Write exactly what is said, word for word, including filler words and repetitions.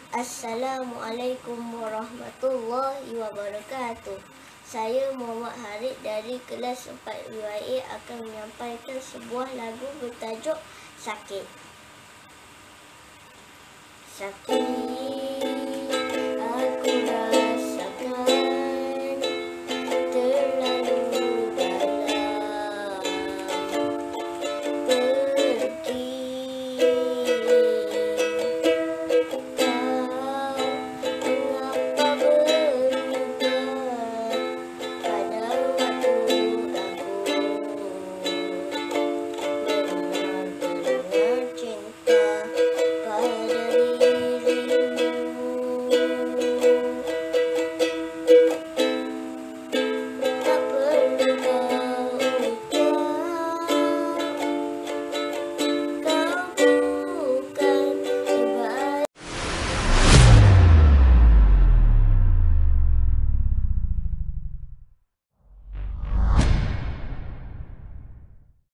Assalamualaikum warahmatullahi wabarakatuh. Saya Mohd Harith dari kelas empat W A akan menyampaikan sebuah lagu bertajuk Sakit. Sakit